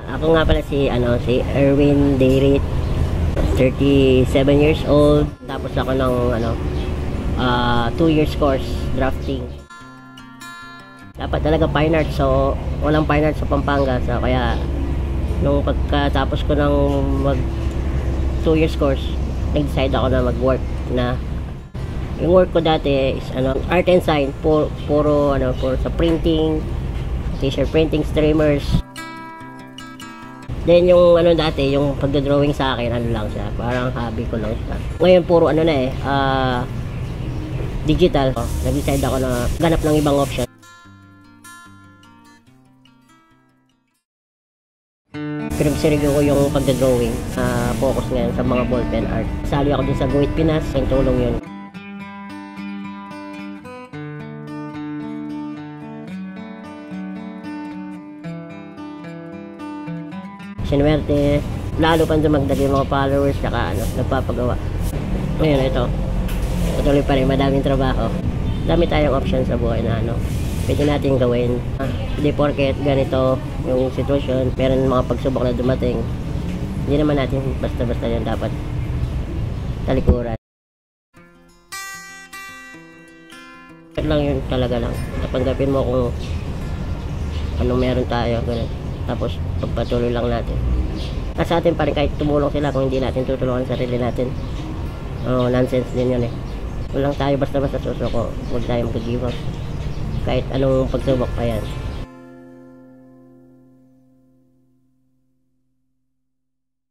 Ako nga pala si Erwin Deirit, 37 years old. Tapos ako ng 2 years course drafting. Dapat talaga fine art, so walang fine art sa Pampanga. So kaya nung pagkatapos ko ng mag 2 years course, nag-decide ako na mag-work na. Yung work ko dati is art and sign, puro sa printing, t-shirt printing, streamers. Then yung dati, yung pagdodrawing sa akin, lang siya, parang hobby ko lang siya. Ngayon puro digital. Nag-decide ako na ganap ng ibang option. Pinagsirigyo ko yung pagdodrawing, focus ngayon sa mga ballpen art. Sali ako dun sa Guhit Pinas, yung tulong yun. Sinuwerte, lalo pa dumagdag yung mga followers, saka nagpapagawa. Ngayon ito, patuloy pa rin, madaming trabaho. Dami tayong option sa buhay na pwede natin gawin. Hindi porket ganito yung sitwasyon, meron mga pagsubok na dumating, hindi naman natin basta-basta yan dapat talikuran. Lang yun talaga lang, tapanggapin mo kung anong meron tayo, ganun. Tapos pagpatuloy lang natin. At sa atin pa rin, kahit tumulong sila, kung hindi natin tutulungan sa sarili natin, nonsense din yun eh. Walang tayo basta-basta susuko, huwag tayo mag-give up kahit anong pagsubok pa yan.